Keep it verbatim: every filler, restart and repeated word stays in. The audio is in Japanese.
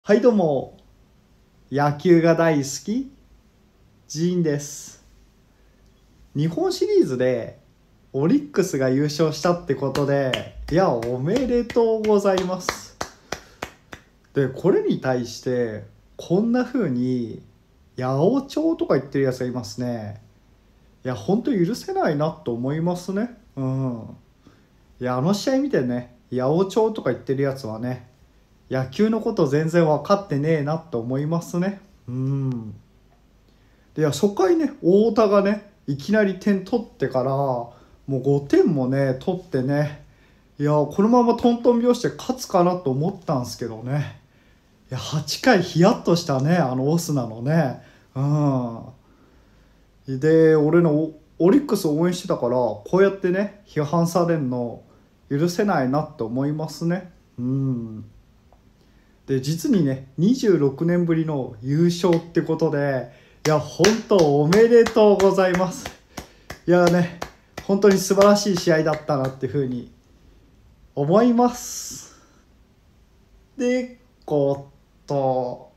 はいどうも、野球が大好きジーンです。日本シリーズでオリックスが優勝したってことで、いやおめでとうございます。でこれに対してこんな風に八百長とか言ってるやつがいますね。いや本当許せないなと思いますね。うんいやあの試合見てね、八百長とか言ってるやつはね、野球のこと全然分かってねえなって思いますね。うんでいや初回ね、太田がねいきなり点取ってからもうごてんもね取ってね、いやこのままトントン拍子で勝つかなと思ったんですけどね、いやはちかいヒヤッとしたね、あのオスナのね。うんで俺のオオリックスを応援してたから、こうやってね批判されるの許せないなって思いますね。うんで実にねにじゅうろくねんぶりの優勝ってことで、いや本当おめでとうございます。いやね本当に素晴らしい試合だったなっていうふうに思います。でこと